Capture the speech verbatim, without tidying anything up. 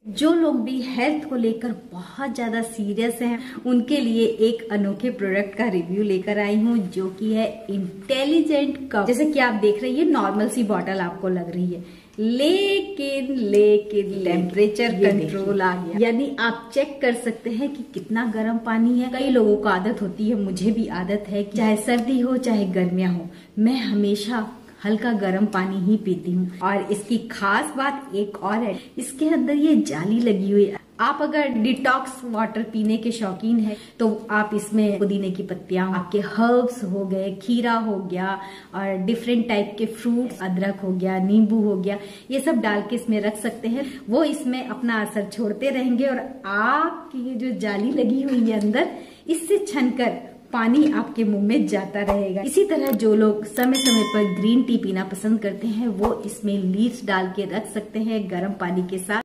जो लोग भी हेल्थ को लेकर बहुत ज्यादा सीरियस हैं, उनके लिए एक अनोखे प्रोडक्ट का रिव्यू लेकर आई हूँ, जो कि है इंटेलिजेंट कप। जैसे कि आप देख रही है, नॉर्मल सी बॉटल आपको लग रही है, लेकिन लेकिन टेम्परेचर कंट्रोल आ गया। यानी आप चेक कर सकते हैं कि कितना गर्म पानी है। कई लोगों को आदत होती है, मुझे भी आदत है, चाहे सर्दी हो चाहे गर्मियां हो, मैं हमेशा हल्का गर्म पानी ही पीती हूँ। और इसकी खास बात एक और है, इसके अंदर ये जाली लगी हुई है। आप अगर डिटॉक्स वाटर पीने के शौकीन है तो आप इसमें पुदीने की पत्तियां, आपके हर्ब्स हो गए, खीरा हो गया और डिफरेंट टाइप के फ्रूट्स, अदरक हो गया, नींबू हो गया, ये सब डाल के इसमें रख सकते हैं। वो इसमें अपना असर छोड़ते रहेंगे और आपकी ये जो जाली लगी हुई है अंदर, इससे छनकर पानी आपके मुंह में जाता रहेगा। इसी तरह जो लोग समय समय पर ग्रीन टी पीना पसंद करते हैं, वो इसमें लीव्स डाल के रख सकते हैं गर्म पानी के साथ।